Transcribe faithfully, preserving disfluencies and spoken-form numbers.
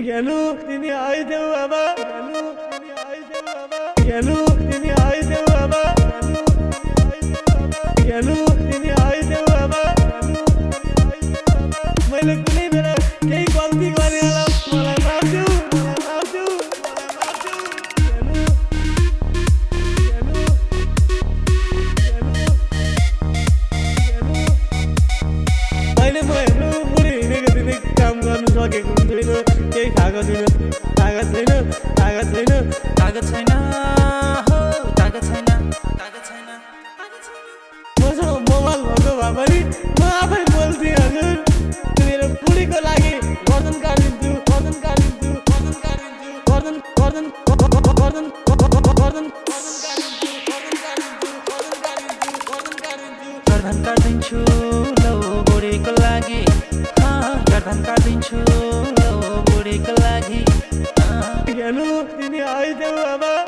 ज्ञानु तिमी आइदेऊ आमा ज्ञानु तिमी आइदेऊ आमा ज्ञानु तिमी आइदेऊ आमा ज्ञानु तिमी आइदेऊ आमा मैले कुनै बेला केही गल्ती गरेँ होला मलाई माफ देऊ मलाई माफ देऊ मलाई माफ देऊ ज्ञानु ज्ञानु ज्ञानु अहिले म हेर्नु मुडी हिँडेको दिने काम गर्नु सकेको छैन केही खाएको छैन खाएको छैन खाएको छैन खाएको छैन हो खाएको छैन खाएको छैन मसँग मोबाइल भएको भए पनि म आफै बोल्थेँ हजुर मेरो बुढीको लागि गर्दन काटिदिन्छु गर्दन काटिदिन्छु गर्दन काटिदिन्छु गर्दन गर्दन गर्दन गर्दन गर्दन काटिदिन्छु लौ बुढीको लागि गर्दन काटिदिन्छु लौ बुढीको लागि ज्ञानु तिमी आइदेऊ आमा